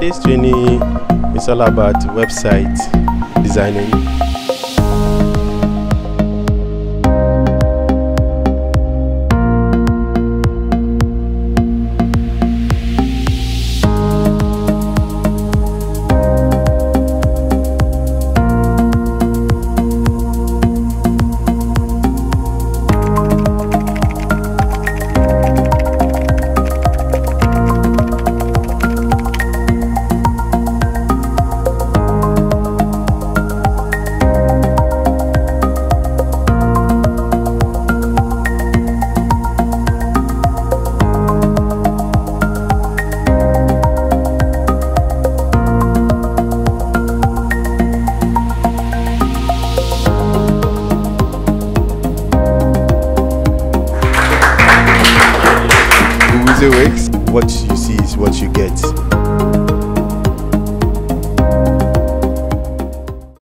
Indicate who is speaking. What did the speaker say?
Speaker 1: Today's training is all about website designing. WYSIWYG, what you see is what you get.